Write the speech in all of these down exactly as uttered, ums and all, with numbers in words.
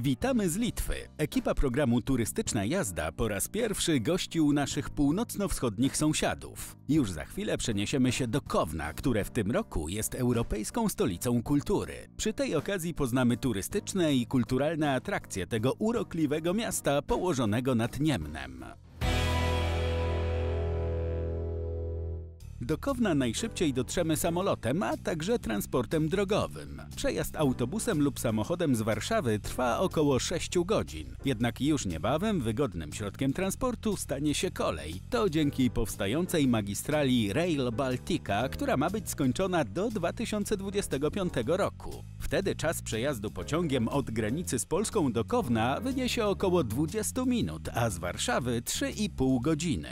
Witamy z Litwy. Ekipa programu Turystyczna Jazda po raz pierwszy gościł naszych północno-wschodnich sąsiadów. Już za chwilę przeniesiemy się do Kowna, które w tym roku jest europejską stolicą kultury. Przy tej okazji poznamy turystyczne i kulturalne atrakcje tego urokliwego miasta położonego nad Niemnem. Do Kowna najszybciej dotrzemy samolotem, a także transportem drogowym. Przejazd autobusem lub samochodem z Warszawy trwa około sześć godzin. Jednak już niebawem wygodnym środkiem transportu stanie się kolej. To dzięki powstającej magistrali Rail Baltica, która ma być skończona do dwa tysiące dwudziestego piątego roku. Wtedy czas przejazdu pociągiem od granicy z Polską do Kowna wyniesie około dwadzieścia minut, a z Warszawy trzy i pół godziny.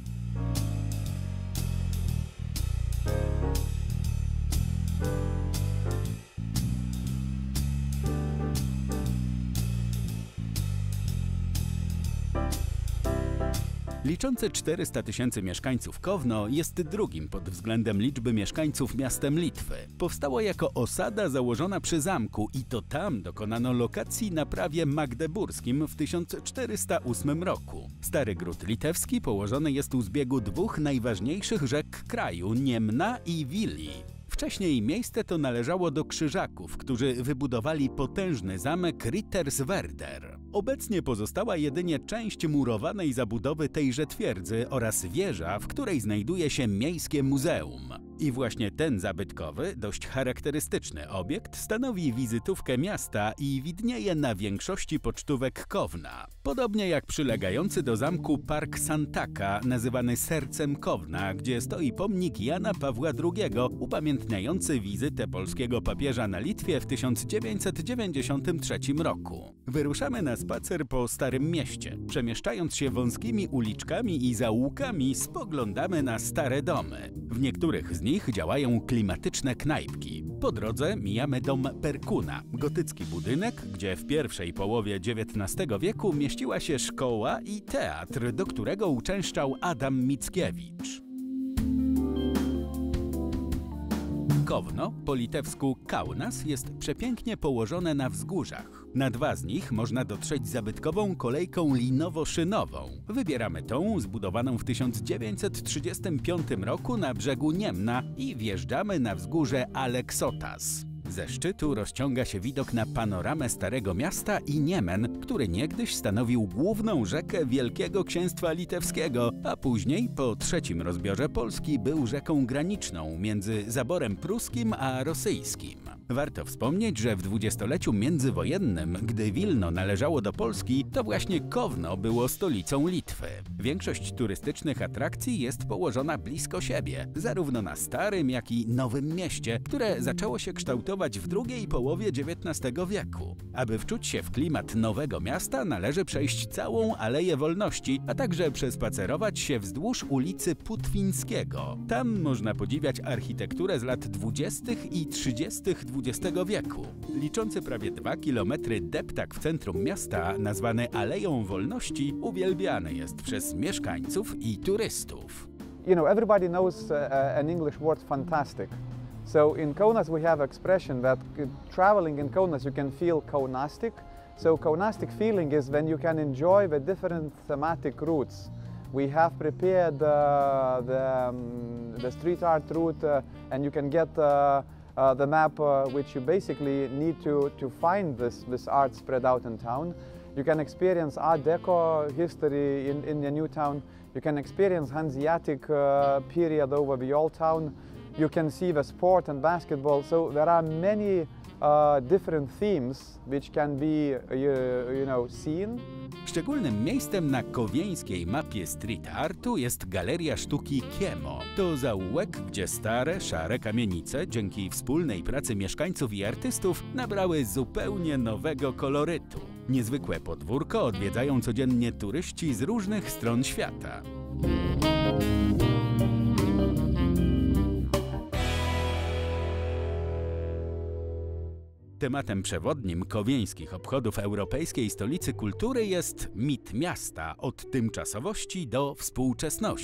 Liczące czterysta tysięcy mieszkańców Kowno jest drugim pod względem liczby mieszkańców miastem Litwy. Powstało jako osada założona przy zamku i to tam dokonano lokacji na prawie magdeburskim w tysiąc czterysta ósmym roku. Stary Gród Litewski położony jest u zbiegu dwóch najważniejszych rzek kraju, Niemna i Wili. Wcześniej miejsce to należało do Krzyżaków, którzy wybudowali potężny zamek Ritterswerder. Obecnie pozostała jedynie część murowanej zabudowy tejże twierdzy oraz wieża, w której znajduje się miejskie muzeum. I właśnie ten zabytkowy, dość charakterystyczny obiekt stanowi wizytówkę miasta i widnieje na większości pocztówek Kowna. Podobnie jak przylegający do zamku Park Santaka, nazywany Sercem Kowna, gdzie stoi pomnik Jana Pawła drugiego, upamiętniający wizytę polskiego papieża na Litwie w tysiąc dziewięćset dziewięćdziesiątym trzecim roku. Wyruszamy na spacer po Starym Mieście. Przemieszczając się wąskimi uliczkami i zaułkami, spoglądamy na stare domy. W niektórych z nich działają klimatyczne knajpki. Po drodze mijamy dom Perkuna, gotycki budynek, gdzie w pierwszej połowie dziewiętnastego wieku mieściła się szkoła i teatr, do którego uczęszczał Adam Mickiewicz. Kowno, po litewsku Kaunas, jest przepięknie położone na wzgórzach. Na dwa z nich można dotrzeć zabytkową kolejką linowo-szynową. Wybieramy tą, zbudowaną w tysiąc dziewięćset trzydziestym piątym roku na brzegu Niemna i wjeżdżamy na wzgórze Aleksotas. Ze szczytu rozciąga się widok na panoramę Starego Miasta i Niemen, który niegdyś stanowił główną rzekę Wielkiego Księstwa Litewskiego, a później, po trzecim rozbiorze Polski, był rzeką graniczną między zaborem pruskim a rosyjskim. Warto wspomnieć, że w dwudziestoleciu międzywojennym, gdy Wilno należało do Polski, to właśnie Kowno było stolicą Litwy. Większość turystycznych atrakcji jest położona blisko siebie, zarówno na Starym, jak i Nowym Mieście, które zaczęło się kształtować w drugiej połowie dziewiętnastego wieku. Aby wczuć się w klimat Nowego Miasta, należy przejść całą Aleję Wolności, a także przespacerować się wzdłuż ulicy Putwińskiego. Tam można podziwiać architekturę z lat dwudziestych i trzydziestych dwudziestego wieku. Liczący prawie dwa kilometry deptak w centrum miasta, nazwany Aleją Wolności, uwielbiany jest przez mieszkańców i turystów. You know, everybody knows uh, an English word fantastic. So in Kaunas we have expression that traveling in Kaunas you can feel Kaunastic. So Kaunastic feeling is when you can enjoy the different thematic routes. We have prepared uh, the, um, the street art route uh, and you can get uh, uh, the map uh, which you basically need to, to find this, this art spread out in town. You can experience Art Deco history in, in the new town. You can experience Hanseatic uh, period over the old town. You can see the sport and basketball. So there are many uh, different themes which can be, you, you know, seen. Szczególnym miejscem na kowieńskiej mapie street artu jest Galeria Sztuki Kiemo. To zaułek, gdzie stare, szare kamienice, dzięki wspólnej pracy mieszkańców i artystów, nabrały zupełnie nowego kolorytu. Niezwykłe podwórko odwiedzają codziennie turyści z różnych stron świata. Tematem przewodnim kowieńskich obchodów Europejskiej Stolicy Kultury jest mit miasta od tymczasowości do współczesności.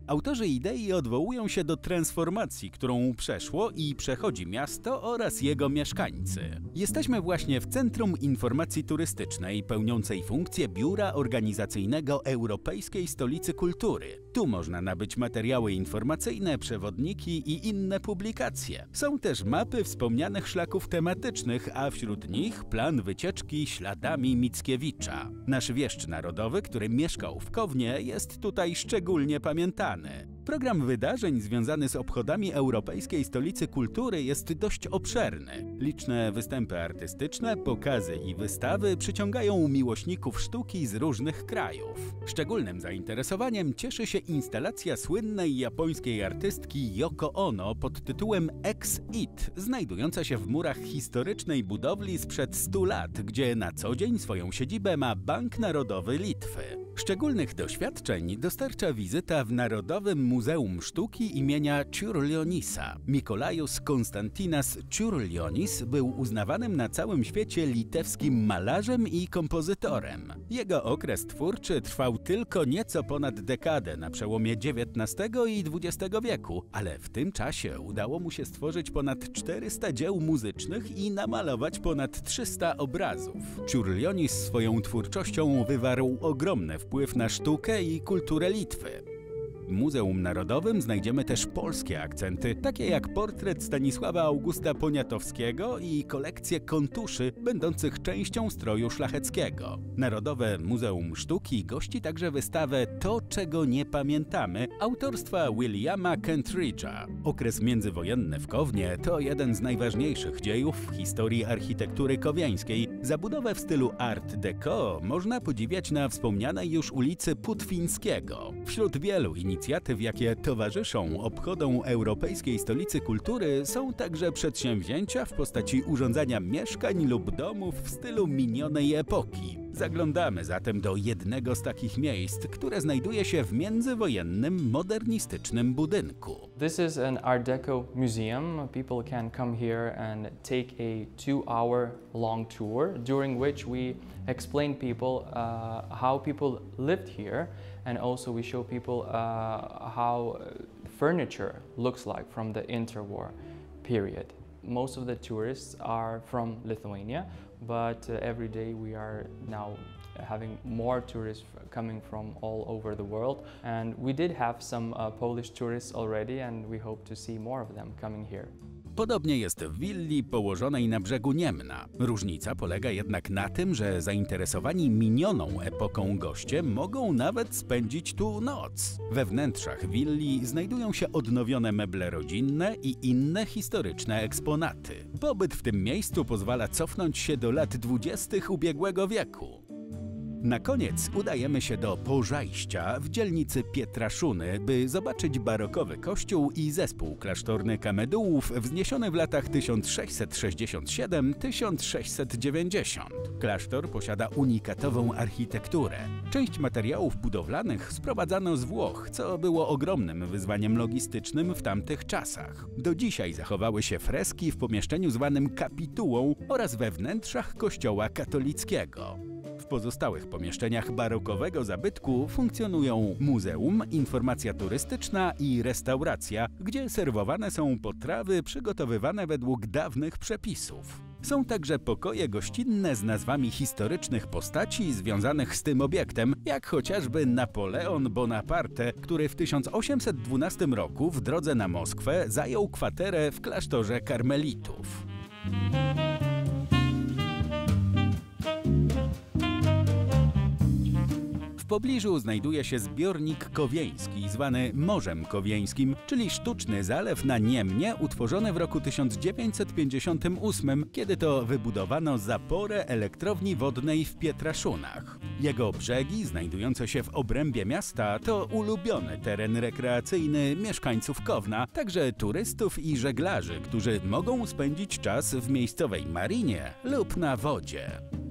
Autorzy idei odwołują się do transformacji, którą przeszło i przechodzi miasto oraz jego mieszkańcy. Jesteśmy właśnie w Centrum Informacji Turystycznej, pełniącej funkcję biura organizacyjnego Europejskiej Stolicy Kultury. Tu można nabyć materiały informacyjne, przewodniki i inne publikacje. Są też mapy wspomnianych szlaków tematycznych, a wśród nich plan wycieczki śladami Mickiewicza. Nasz wieszcz narodowy, który mieszkał w Kownie, jest tutaj szczególnie pamiętany. Program wydarzeń związany z obchodami Europejskiej Stolicy Kultury jest dość obszerny. Liczne występy artystyczne, pokazy i wystawy przyciągają miłośników sztuki z różnych krajów. Szczególnym zainteresowaniem cieszy się instalacja słynnej japońskiej artystki Yoko Ono pod tytułem Ex-It, znajdująca się w murach historycznej budowli sprzed stu lat, gdzie na co dzień swoją siedzibę ma Bank Narodowy Litwy. Szczególnych doświadczeń dostarcza wizyta w Narodowym Muzeum Sztuki imienia Čiurlionisa. Mikolajus Konstantinas Čiurlionis był uznawanym na całym świecie litewskim malarzem i kompozytorem. Jego okres twórczy trwał tylko nieco ponad dekadę na przełomie dziewiętnastego i dwudziestego wieku, ale w tym czasie udało mu się stworzyć ponad czterysta dzieł muzycznych i namalować ponad trzysta obrazów. Čiurlionis swoją twórczością wywarł ogromne wpływ na sztukę i kulturę Litwy. W Muzeum Narodowym znajdziemy też polskie akcenty, takie jak portret Stanisława Augusta Poniatowskiego i kolekcję kontuszy będących częścią stroju szlacheckiego. Narodowe Muzeum Sztuki gości także wystawę To, czego nie pamiętamy, autorstwa Williama Kentridge'a. Okres międzywojenny w Kownie to jeden z najważniejszych dziejów w historii architektury kowiańskiej. Zabudowę w stylu Art Deco można podziwiać na wspomnianej już ulicy Putwińskiego. Wśród wielu inicjatyw, jakie towarzyszą obchodom Europejskiej Stolicy Kultury, są także przedsięwzięcia w postaci urządzania mieszkań lub domów w stylu minionej epoki. Zaglądamy zatem do jednego z takich miejsc, które znajduje się w międzywojennym, modernistycznym budynku. This is an Art Deco museum. People can come here and take a two-hour long tour, during which we explain people uh, how people lived here, and also we show people uh, how furniture looks like from the interwar period. Most of the tourists are from Lithuania, but uh, every day we are now having more tourists coming from all over the world, and we did have some uh, Polish tourists already, and we hope to see more of them coming here. Podobnie jest w willi położonej na brzegu Niemna. Różnica polega jednak na tym, że zainteresowani minioną epoką goście mogą nawet spędzić tu noc. We wnętrzach willi znajdują się odnowione meble rodzinne i inne historyczne eksponaty. Pobyt w tym miejscu pozwala cofnąć się do lat dwudziestych ubiegłego wieku. Na koniec udajemy się do Pożajścia w dzielnicy Pietraszuny, by zobaczyć barokowy kościół i zespół klasztorny Kamedułów wzniesiony w latach tysiąc sześćset sześćdziesiąt siedem do tysiąc sześćset dziewięćdziesiąt. Klasztor posiada unikatową architekturę. Część materiałów budowlanych sprowadzano z Włoch, co było ogromnym wyzwaniem logistycznym w tamtych czasach. Do dzisiaj zachowały się freski w pomieszczeniu zwanym kapitułą oraz we wnętrzach kościoła katolickiego. W pozostałych pomieszczeniach barokowego zabytku funkcjonują muzeum, informacja turystyczna i restauracja, gdzie serwowane są potrawy przygotowywane według dawnych przepisów. Są także pokoje gościnne z nazwami historycznych postaci związanych z tym obiektem, jak chociażby Napoleon Bonaparte, który w tysiąc osiemset dwunastym roku w drodze na Moskwę zajął kwaterę w klasztorze karmelitów. W pobliżu znajduje się zbiornik kowieński, zwany Morzem Kowieńskim, czyli sztuczny zalew na Niemnie utworzony w roku tysiąc dziewięćset pięćdziesiątym ósmym, kiedy to wybudowano zaporę elektrowni wodnej w Pietraszunach. Jego brzegi, znajdujące się w obrębie miasta, to ulubiony teren rekreacyjny mieszkańców Kowna, także turystów i żeglarzy, którzy mogą spędzić czas w miejscowej marinie lub na wodzie.